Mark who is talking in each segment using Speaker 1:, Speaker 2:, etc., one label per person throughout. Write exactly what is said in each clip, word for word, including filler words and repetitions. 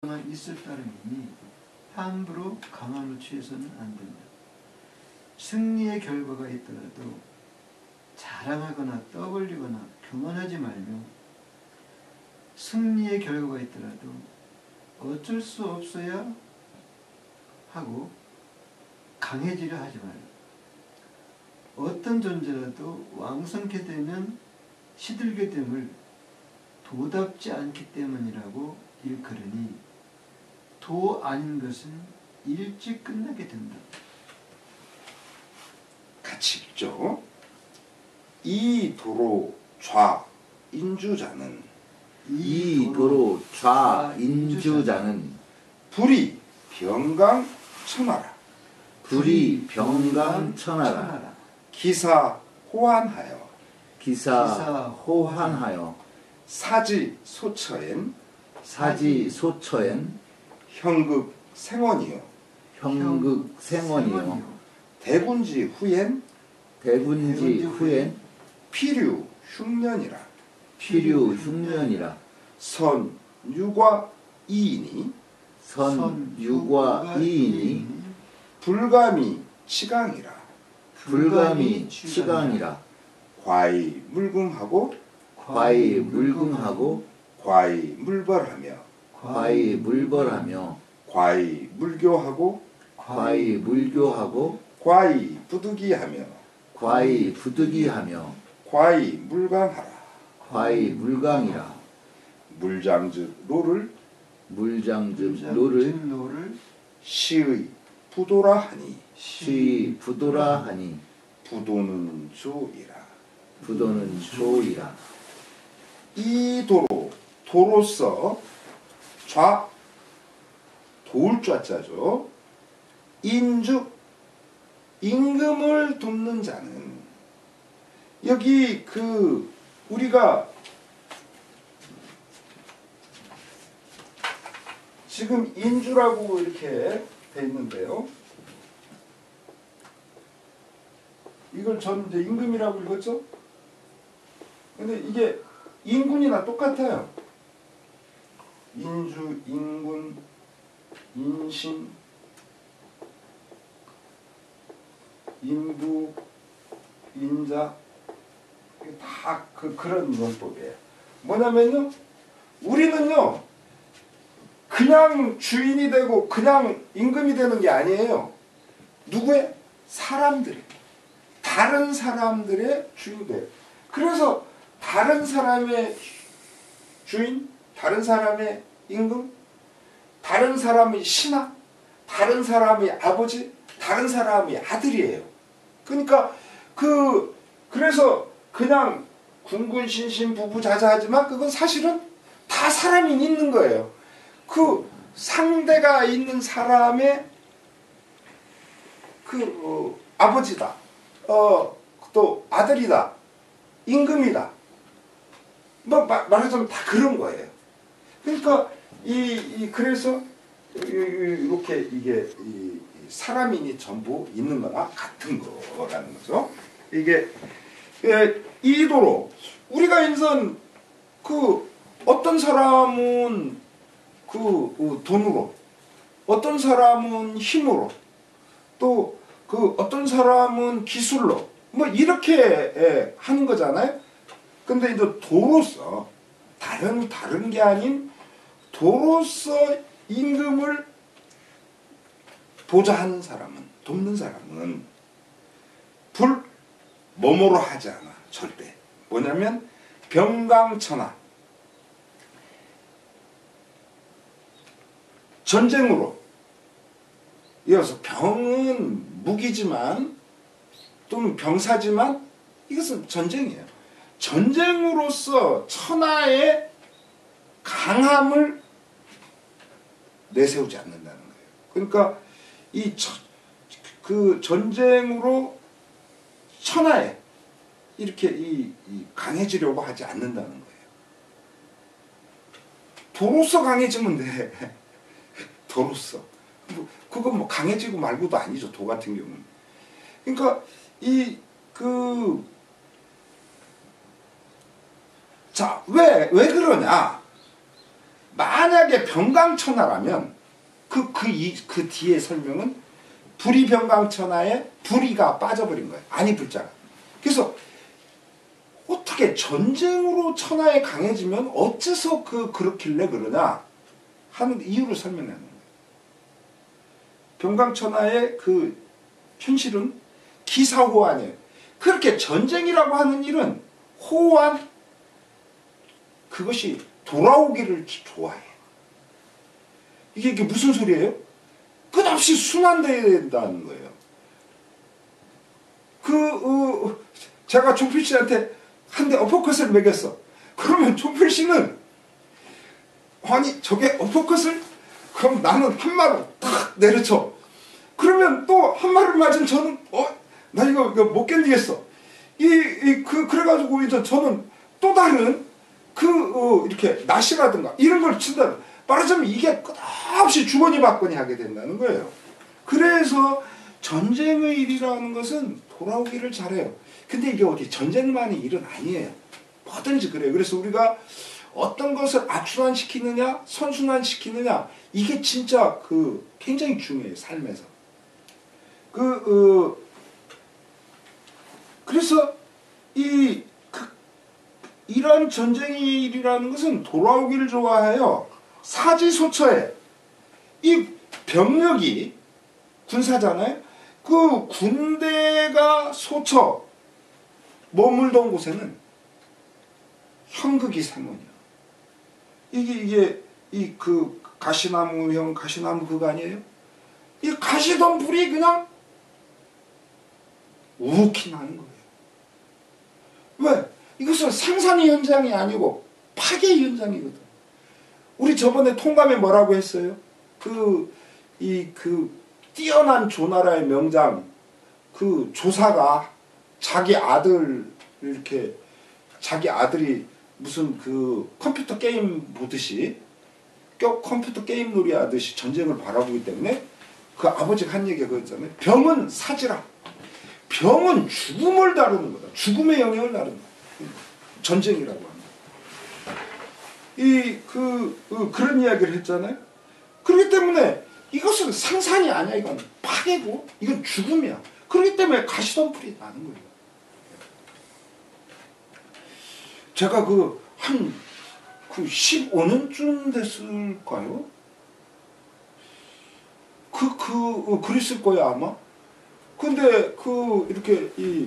Speaker 1: 있을 따름이니 함부로 강함을 취해서는 안 된다. 승리의 결과가 있더라도 자랑하거나 떠벌리거나 교만하지 말며, 승리의 결과가 있더라도 어쩔 수 없어야 하고 강해지려 하지 말라. 어떤 존재라도 왕성케 되면 시들게 됨을 도답지 않기 때문이라고 일컬으니 도 아닌 것은 일찍 끝나게 된다.
Speaker 2: 같이 읽죠. 이 도로 좌 인주자는
Speaker 3: 이 도로 좌 인주자는
Speaker 2: 불이 병강 천하라.
Speaker 3: 불이 병강 천하라.
Speaker 2: 기사 호환하여
Speaker 3: 기사 호환하여
Speaker 2: 사지 소처엔
Speaker 3: 사지 소처엔
Speaker 2: 형극 생원이요
Speaker 3: 형극 생원이요
Speaker 2: 대군지 후엔
Speaker 3: 대군지 후엔
Speaker 2: 필유 흉년이라.
Speaker 3: 필유 흉년이라.
Speaker 2: 선유과 이인이
Speaker 3: 선유과 이인이
Speaker 2: 불감이 치강이라.
Speaker 3: 불감이 치강이라.
Speaker 2: 과히 물궁하고
Speaker 3: 과히 물궁하고
Speaker 2: 과히 물벌하며
Speaker 3: 과히 물벌하며
Speaker 2: 과히 물교하고
Speaker 3: 과히 물교하고
Speaker 2: 과히 부득이하며
Speaker 3: 과히 부득이하며
Speaker 2: 과히 물강하라.
Speaker 3: 과히 물강이라.
Speaker 2: 물장즉 노를
Speaker 3: 물장즉 노를
Speaker 1: 노를
Speaker 2: 시의 부도라 하니
Speaker 3: 시의 부도라 하니
Speaker 2: 부도는 조이라.
Speaker 3: 부도는 조이라.
Speaker 2: 이 도로 도로서 좌 도울 좌자죠. 인주 임금을 돕는 자는, 여기 그 우리가 지금 인주라고 이렇게 돼 있는데요. 이걸 저는 이제 임금이라고 읽었죠. 근데 이게 인군이나 똑같아요. 인주, 인군, 인신, 인부, 인자, 다 그, 그런 문법이에요. 뭐냐면요, 우리는요 그냥 주인이 되고 그냥 임금이 되는 게 아니에요. 누구의? 사람들의, 다른 사람들의 주인이 돼요. 그래서 다른 사람의 주인, 다른 사람의 임금, 다른 사람의 신하, 다른 사람의 아버지, 다른 사람의 아들이에요. 그러니까 그 그래서 그냥 군군신신 부부자자하지만 그건 사실은 다 사람이 있는 거예요. 그 상대가 있는 사람의 그 어, 아버지다, 어, 또 아들이다, 임금이다. 뭐 마, 말하자면 다 그런 거예요. 그러니까 이, 이 그래서 이렇게 이게 이 사람인이 전부 있는 거나 같은 거라는 거죠. 이게 예, 이도로 우리가 인선 그 어떤 사람은 그 돈으로, 어떤 사람은 힘으로, 또 그 어떤 사람은 기술로, 뭐 이렇게 예, 하는 거잖아요. 근데 이제 도로서 다른 다른 게 아닌 도로서 임금을 보좌하는 사람은, 돕는 사람은 불 뭐뭐로 하지 않아. 절대. 뭐냐면 병강천하, 전쟁으로. 이어서 병은 무기지만 또는 병사지만 이것은 전쟁이에요. 전쟁으로서 천하의 강함을 내세우지 않는다는 거예요. 그러니까 이 그 전쟁으로 천하에 이렇게 이, 이 강해지려고 하지 않는다는 거예요. 도로서 강해지면 돼. 도로서. 그건 뭐 강해지고 말고도 아니죠. 도 같은 경우는. 그러니까 이 그 자, 왜, 왜 그러냐? 만약에 병강천하라면 그, 그, 이, 그 뒤에 설명은 불이 병강천하에 불이가 빠져버린 거예요. 아니 불자가. 그래서 어떻게 전쟁으로 천하에 강해지면 어째서 그 그렇길래 그러냐 하는 이유를 설명하는 거예요. 병강천하의 그 현실은 기사호환이에요. 그렇게 전쟁이라고 하는 일은 호환, 그것이 돌아오기를 좋아해. 이게, 이게 무슨 소리예요? 끝없이 순환되어야 된다는 거예요. 그, 어, 제가 종필 씨한테 한 대 어퍼컷을 매겼어. 그러면 종필 씨는, 아니, 저게 어퍼컷을? 그럼 나는 한 마로 탁 내려쳐. 그러면 또 한 마를 맞은 저는, 어, 나 이거, 이거 못 견디겠어. 이, 이, 그, 그래가지고 이제 저는 또 다른 그, 어, 이렇게 낫이라든가 이런 걸 친다. 말하자면 이게 끝없이 주거니 받거니 하게 된다는 거예요. 그래서 전쟁의 일이라는 것은 돌아오기를 잘해요. 근데 이게 어디 전쟁만의 일은 아니에요. 뭐든지 그래요. 그래서 우리가 어떤 것을 악순환시키느냐 선순환시키느냐 이게 진짜 그 굉장히 중요해요. 삶에서. 그, 어, 그래서 이 그, 이런 전쟁의 일이라는 것은 돌아오기를 좋아해요. 사지소처에 이 병력이 군사잖아요. 그 군대가 소처 머물던 곳에는 형극이 생문이야. 이게 이게 이 그 가시나무형 가시나무 그거 아니에요? 이 가시던 불이 그냥 우욱히 나는 거예요. 왜? 이것은 생산의 현장이 아니고 파괴의 현장이거든. 우리 저번에 통감에 뭐라고 했어요? 그, 이, 그, 뛰어난 조나라의 명장, 그 조사가 자기 아들, 이렇게, 자기 아들이 무슨 그 컴퓨터 게임 보듯이, 컴퓨터 게임 놀이 하듯이 전쟁을 바라보기 때문에 그 아버지가 한 얘기가 그랬잖아요. 병은 사지라. 병은 죽음을 다루는 거다. 죽음의 영역을 다루는 거다. 전쟁이라고 합니다. 이, 그, 그, 그런 이야기를 했잖아요. 그렇기 때문에 이것은 생산이 아니야. 이건 파괴고, 이건 죽음이야. 그렇기 때문에 가시던 풀이 나는 거예요. 제가 그, 한, 그 십오 년쯤 됐을까요? 그, 그, 어, 그랬을 거야, 아마. 근데, 그, 이렇게, 이,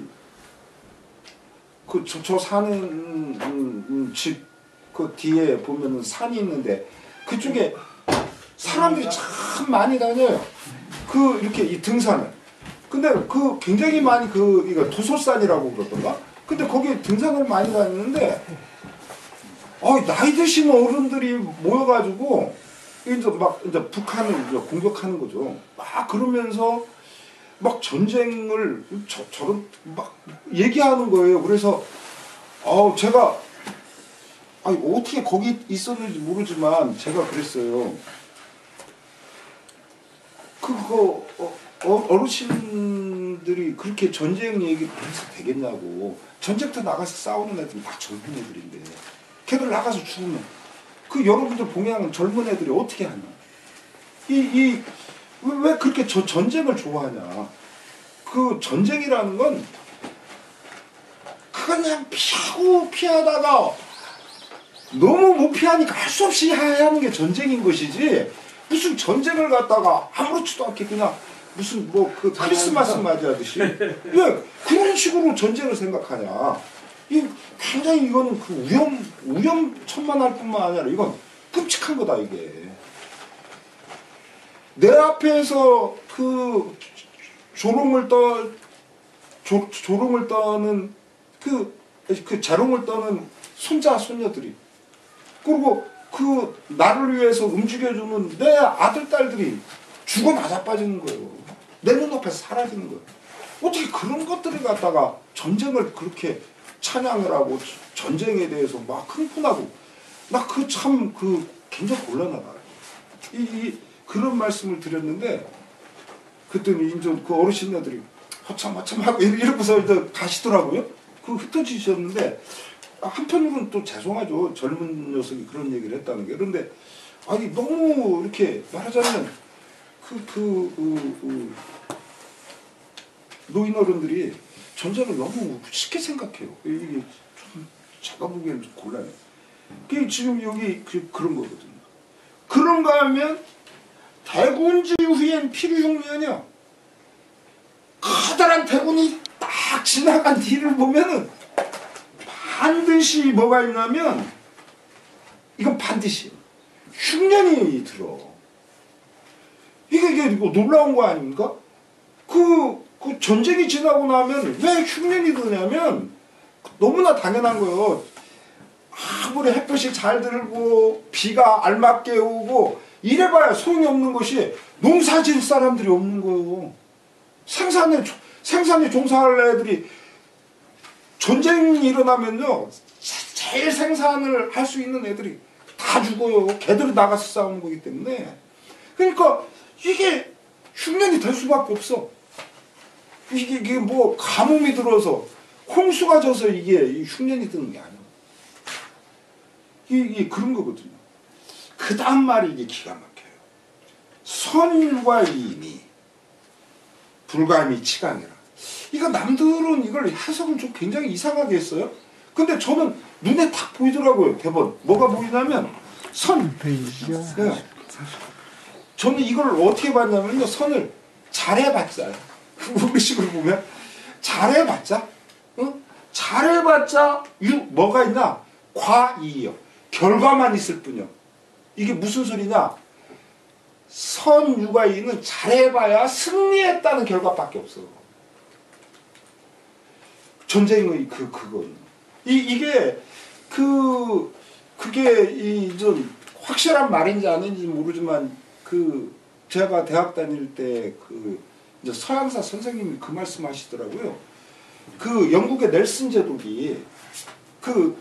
Speaker 2: 그, 저, 저 사는, 음, 음, 집, 그 뒤에 보면은 산이 있는데, 그쪽에 사람들이 참 많이 다녀요. 그, 이렇게 이 등산을. 근데 그 굉장히 많이 그, 이거 도솔산이라고 그러던가? 근데 거기에 등산을 많이 다니는데, 어, 나이 드신 어른들이 모여가지고, 이제 막, 이제 북한을 이제 공격하는 거죠. 막 그러면서, 막 전쟁을, 저, 저런, 막 얘기하는 거예요. 그래서, 어, 제가, 아니, 어떻게 거기 있었는지 모르지만, 제가 그랬어요. 그거, 어, 어, 어르신들이 그렇게 전쟁 얘기를 해서 되겠냐고. 전쟁터 나가서 싸우는 애들이 다 젊은 애들인데. 걔들 나가서 죽으면 그 여러분들 봉양은 젊은 애들이 어떻게 하냐. 이, 이, 왜 그렇게 저 전쟁을 좋아하냐. 그 전쟁이라는 건 그냥 피하고 피하다가 너무 못 피하니까 할 수 없이 해야 하는 게 전쟁인 것이지. 무슨 전쟁을 갖다가 아무렇지도 않게 그냥 무슨 뭐 그 크리스마스 맞이하듯이 왜 그런 식으로 전쟁을 생각하냐. 이 굉장히 이거는 그 위험 위험천만할 뿐만 아니라 이건 끔찍한 거다. 이게 내 앞에서 그 조롱을 떠 조, 조롱을 떠는 그, 그 재롱을 떠는 손자 손녀들이 그리고 그 나를 위해서 움직여주는 내 아들 딸들이 죽어 나자빠지는 거예요. 내 눈앞에서 사라지는 거예요. 어떻게 그런 것들을 갖다가 전쟁을 그렇게 찬양을 하고 전쟁에 대해서 막 흥분하고 나 그 참 그 굉장히 곤란하다. 이, 이 그런 말씀을 드렸는데 그랬더니 이제 그 어르신네들이 허참 허참 하고 이러고서 이제 가시더라고요. 그 흩어지셨는데 한편으로는 또 죄송하죠. 젊은 녀석이 그런 얘기를 했다는 게. 그런데 아니 너무 이렇게 말하자면 그, 그, 그, 그 노인 어른들이 전쟁을 너무 쉽게 생각해요. 이게 좀 제가 보기에는 좀 곤란해요. 그게 지금 여기 그, 그런 거거든요. 그런가 하면 대군지 후엔 필요흉년이요. 커다란 대군이 딱 지나간 뒤를 보면은 반드시 뭐가 있냐면 이건 반드시 흉년이 들어. 이게, 이게 뭐 놀라운 거 아닙니까? 그, 그 전쟁이 지나고 나면 왜 흉년이 드냐면 너무나 당연한 거예요. 아무리 햇볕이 잘 들고 비가 알맞게 오고 이래봐야 소용이 없는 것이 농사 지을 사람들이 없는 거예요. 생산에, 생산에 종사할 애들이 전쟁이 일어나면요 제일 생산을 할 수 있는 애들이 다 죽어요. 걔들이 나가서 싸우는 거기 때문에. 그러니까 이게 흉년이 될 수밖에 없어. 이게, 이게 뭐 가뭄이 들어서 홍수가 져서 이게 흉년이 드는 게 아니야. 이게, 이게 그런 거거든요. 그 다음 말이 이게 기가 막혀요. 선과 이인이 불감이 치강이라. 이거 남들은 이걸 해석을 좀 굉장히 이상하게 했어요. 근데 저는 눈에 딱 보이더라고요. 대본. 뭐가 보이냐면 선. 네. 저는 이걸 어떻게 봤냐면요. 선을 잘해봤자. 우리식으로 보면 잘해봤자. 응? 잘해봤자 유, 뭐가 있나? 과이요. 결과만 있을 뿐이요. 이게 무슨 소리냐? 선, 유가, 이는 잘해봐야 승리했다는 결과밖에 없어. 전쟁의 그, 그건. 이, 이게, 그, 그게, 이, 좀, 확실한 말인지 아닌지 모르지만, 그, 제가 대학 다닐 때, 그, 이제 서양사 선생님이 그 말씀 하시더라고요. 그, 영국의 넬슨 제독이, 그,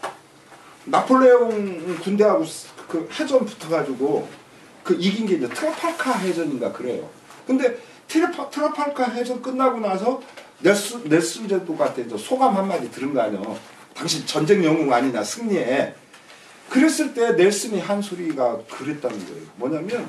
Speaker 2: 나폴레옹 군대하고 그 해전 붙어가지고, 그 이긴 게 이제 트라팔카 해전인가 그래요. 근데 트라파, 트라팔카 해전 끝나고 나서 넬슨, 넬슨 제독한테 이제 소감 한마디 들은 거 아니에요. 당신 전쟁 영웅 아니냐, 승리해. 그랬을 때 넬슨이 한 소리가 그랬다는 거예요. 뭐냐면,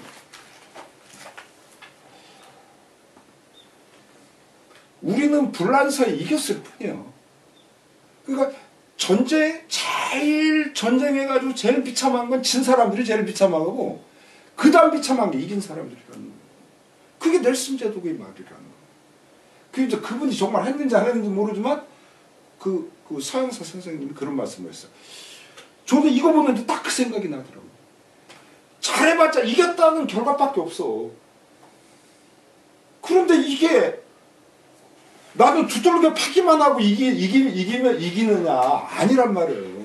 Speaker 2: 우리는 불란서에 이겼을 뿐이에요. 그러니까 전쟁, 제일 전쟁해가지고 제일 비참한 건 진 사람들이 제일 비참하고, 그 다음 비참한 게 이긴 사람들이라는 거예요. 그게 넬슨 제독의 말이라는 거예요. 그 이제 그분이 정말 했는지 안 했는지 모르지만 그, 그 서양사 선생님이 그런 말씀을 했어요. 저도 이거 보는데 딱 그 생각이 나더라고요. 잘해봤자 이겼다는 결과밖에 없어. 그런데 이게 나는 두들겨 패기만 하고 이기, 이기, 이기면 이기느냐 아니란 말이에요.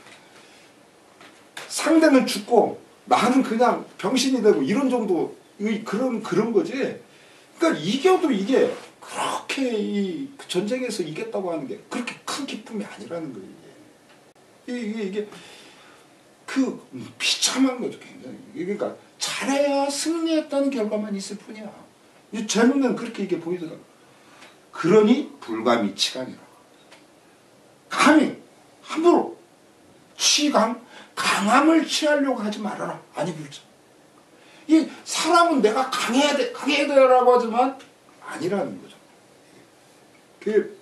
Speaker 2: 상대는 죽고 나는 그냥 병신이 되고 이런 정도 그런 그런 거지. 그러니까 이겨도 이게 그렇게 이 전쟁에서 이겼다고 하는 게 그렇게 큰 기쁨이 아니라는 거예요. 이게 이게, 이게 그 비참한 거죠, 굉장히. 그러니까 잘해야 승리했다는 결과만 있을 뿐이야. 재밌는 그렇게 이게 보이더라고. 그러니 불감이 치강이라. 감히 함부로 치강 강함을 취하려고 하지 말아라. 아니 불자. 이 사람은 내가 강해야 돼, 강해야 돼라고 하지만 아니라는 거죠. 그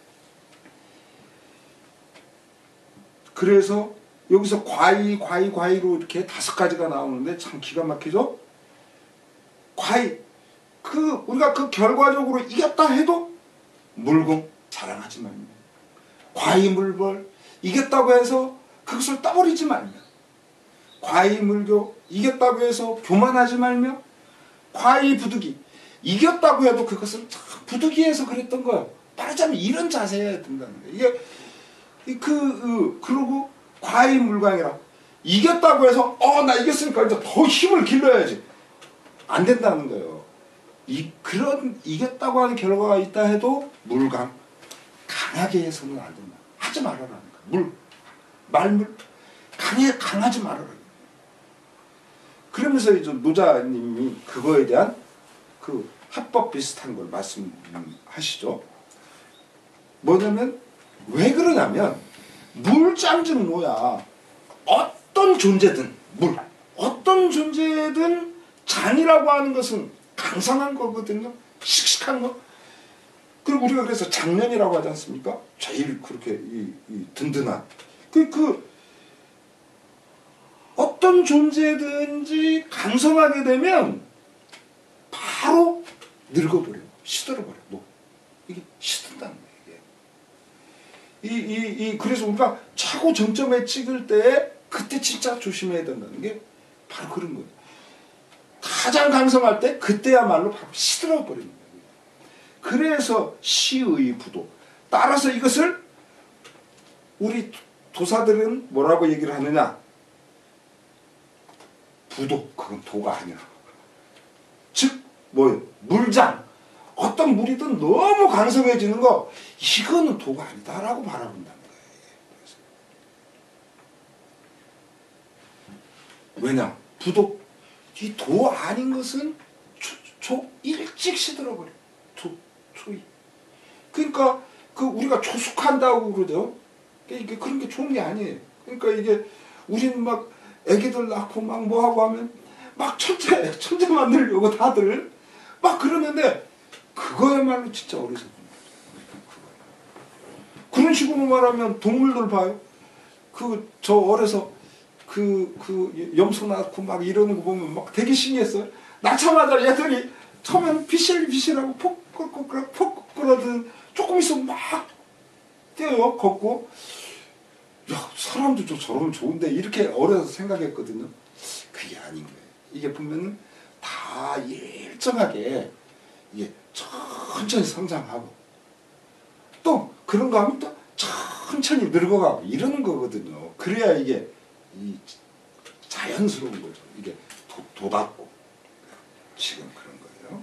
Speaker 2: 그래서 여기서 과이, 과이, 과이로 이렇게 다섯 가지가 나오는데 참 기가 막히죠. 과이. 그 우리가 그 결과적으로 이겼다 해도 물공 자랑하지 말며, 과이물벌 이겼다고 해서 그것을 떠버리지 말며, 과이물교 이겼다고 해서 교만하지 말며, 과이부득이 이겼다고 해도 그것을 부득이해서 그랬던 거예요. 말하자면 이런 자세여야 된다는 거예요. 이게 그, 그 그러고 과이물광이라 이겼다고 해서 어 나 이겼으니까 이제 더 힘을 길러야지 안 된다는 거예요. 이 그런 이겼다고 하는 결과가 있다 해도 물강 강하게 해서는 안 된다. 하지 말아라는 거야. 물 말물 강해 강하지 말아라. 그러면서 이제 노자님이 그거에 대한 그 합법 비슷한 걸 말씀하시죠. 뭐냐면 왜 그러냐면 물장증 뭐야? 어떤 존재든 물, 어떤 존재든 장이라고 하는 것은 강성한 거거든요. 씩씩한 거. 그리고 우리가 그래서 장년이라고 하지 않습니까? 제일 그렇게 이, 이 든든한 그, 그 어떤 존재든지 강성하게 되면 바로 늙어버려, 시들어버려. 뭐 이게 시든다는 거예요. 이게. 이, 이, 이 그래서 우리가 최고 정점에 찍을 때 그때 진짜 조심해야 된다는 게 바로 그런 거예요. 가장 강성할 때 그때야말로 바로 시들어버리는 거예요. 그래서 시의 부도. 따라서 이것을 우리 도사들은 뭐라고 얘기를 하느냐? 부도. 그건 도가 아니라. 즉 뭐예요? 물장. 어떤 물이든 너무 강성해지는 거 이거는 도가 아니다라고 바라본다는 거예요. 그래서. 왜냐? 부도. 이 도 아닌 것은 초, 초 일찍 시들어버려. 초, 초이. 그러니까 그 우리가 조숙한다고 그러죠. 이게 그런 게 좋은 게 아니에요. 그러니까 이게 우리는 막 애기들 낳고 막 뭐하고 하면 막 천재, 천재 만들려고 다들 막 그러는데 그거야말로 진짜 어리석은 거예요. 그런 식으로 말하면 동물들 봐요. 그 저 어려서 그, 그, 염소 낳고 막 이러는 거 보면 막 되게 신기했어요. 낳자마자 얘들이 처음엔 비실비실하고 폭, 폭, 그러든 조금 있으면 막 뛰어요, 걷고. 야, 사람도 좀 저러면 좋은데, 이렇게 어려서 생각했거든요. 그게 아닌 거예요. 이게 보면은 다 일정하게, 이게 천천히 성장하고, 또 그런가 하면 또 천천히 늙어가고, 이러는 거거든요. 그래야 이게 이 자연스러운 거죠. 이게 도, 도답고 지금 그런 거예요.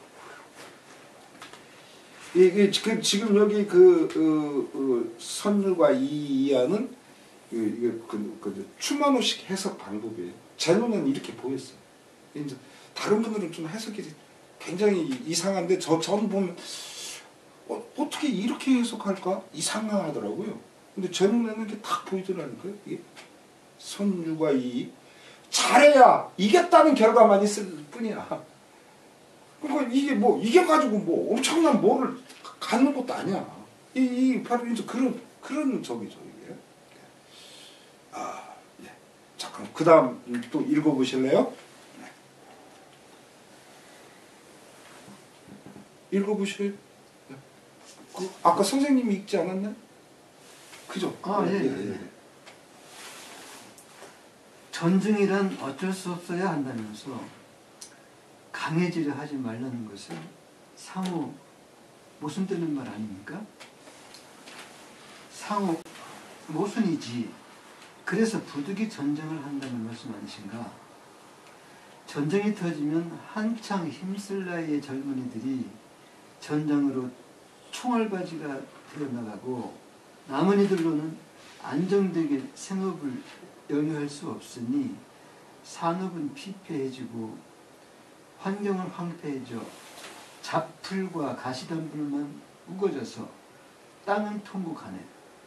Speaker 2: 이게 지금 지금 여기 그, 그, 그 선율과 이하는 이게 그, 그 추만호식 해석 방법이에요. 제 눈에는 이렇게 보였어요. 이제 다른 분들은 좀 해석이 굉장히 이상한데 저 전 보면 어, 어떻게 이렇게 해석할까 이상하더라고요. 근데 제 눈에는 이렇게 딱 보이더라니까요. 이게 선유가 이 잘해야 이겼다는 결과만 있을 뿐이야. 그러니까 이게 뭐 이겨가지고 뭐 엄청난 뭐를 갖는 것도 아니야. 이, 이 바로 이제 그런 그런 적이죠 이게. 아 예. 자 그럼 그 다음 또 읽어보실래요? 네. 읽어보실래요? 네. 그 아까 선생님이 읽지 않았나요? 그죠?
Speaker 1: 아 예. 예, 예. 예. 전쟁이란 어쩔 수 없어야 한다면서 강해지려 하지 말라는 것은 상호 모순되는 말 아닙니까? 상호 모순이지. 그래서 부득이 전쟁을 한다는 말씀 아니신가? 전쟁이 터지면 한창 힘쓸 나이의 젊은이들이 전장으로 총알바지가 되어나가고 남은 이들로는 안정되게 생업을 영위할 수 없으니 산업은 피폐해지고 환경은 황폐해져 잡풀과 가시덤불만 우거져서 땅은 통곡하네.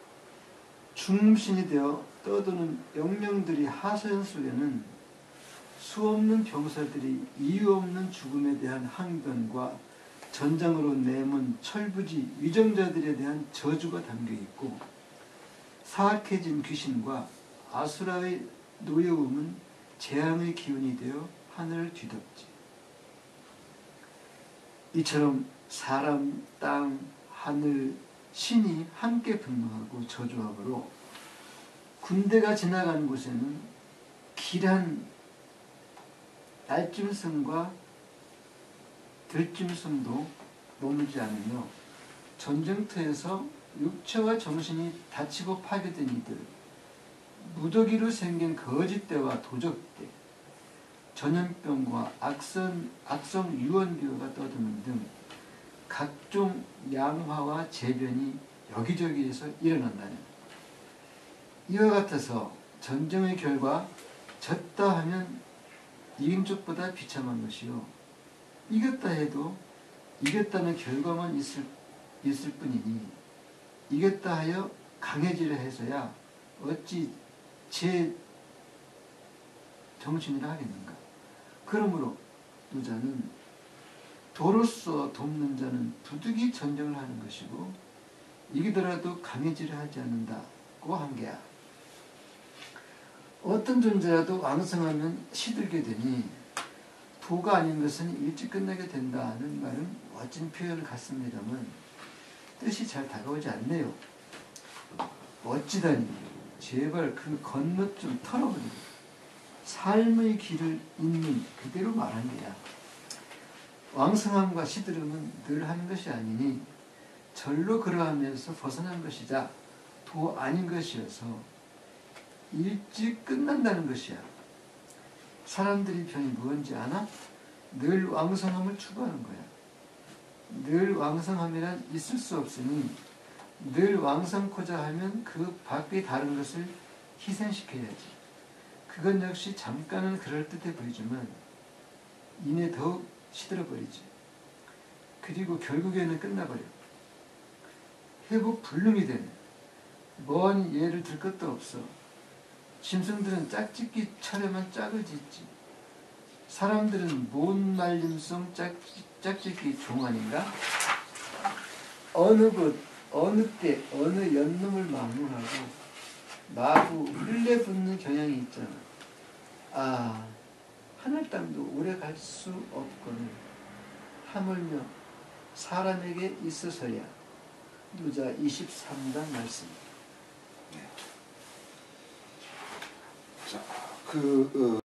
Speaker 1: 중심이 되어 떠도는 영령들이 하소연 속에는 수없는 병사들이 이유 없는 죽음에 대한 항변과 전장으로 내몬 철부지 위정자들에 대한 저주가 담겨있고 사악해진 귀신과 아수라의 노여움은 재앙의 기운이 되어 하늘을 뒤덮지. 이처럼 사람, 땅, 하늘, 신이 함께 분노하고 저주함으로 군대가 지나가는 곳에는 길한 날짐승과 들짐승도 머물지 않으며 전쟁터에서 육체와 정신이 다치고 파괴된 이들, 무더기로 생긴 거짓대와 도적대, 전염병과 악성, 악성 유언비어가 떠도는 등 각종 양화와 재변이 여기저기에서 일어난다는 이와 같아서 전쟁의 결과 졌다 하면 이긴 쪽보다 비참한 것이요 이겼다 해도 이겼다는 결과만 있을, 있을 뿐이니 이겼다 하여 강해지려 해서야 어찌 제 정신이라 하겠는가. 그러므로 노자는 도로서 돕는 자는 부득이 전쟁을 하는 것이고 이기더라도 강해지려 하지 않는다고 한 게야. 어떤 존재라도 왕성하면 시들게 되니 도가 아닌 것은 일찍 끝나게 된다는 말은 멋진 표현 같습니다만 뜻이 잘 다가오지 않네요. 어찌다니 제발 그 겉멋 좀 털어버리고 삶의 길을 있는 그대로 말한 게야. 왕성함과 시들음은 늘 하는 것이 아니니 절로 그러하면서 벗어난 것이자 도 아닌 것이어서 일찍 끝난다는 것이야. 사람들이 병이 뭔지 아나? 늘 왕성함을 추구하는 거야. 늘 왕성함이란 있을 수 없으니 늘 왕성코자 하면 그 밖의 다른 것을 희생시켜야지. 그건 역시 잠깐은 그럴듯해 보이지만 이내 더욱 시들어버리지. 그리고 결국에는 끝나버려. 회복 불능이 되네. 뭔 예를 들 것도 없어. 짐승들은 짝짓기 차려만 짝을 짓지. 사람들은 못 말림성 짝짓기 종 아닌가? 어느 곳, 어느 때, 어느 연놈을 마무하고 마구 흘레붙는 경향이 있잖아. 아, 하늘 땅도 오래 갈 수 없거늘 하물며 사람에게 있어서야. 노자 이십삼 단 말씀.
Speaker 2: 자, 그 어.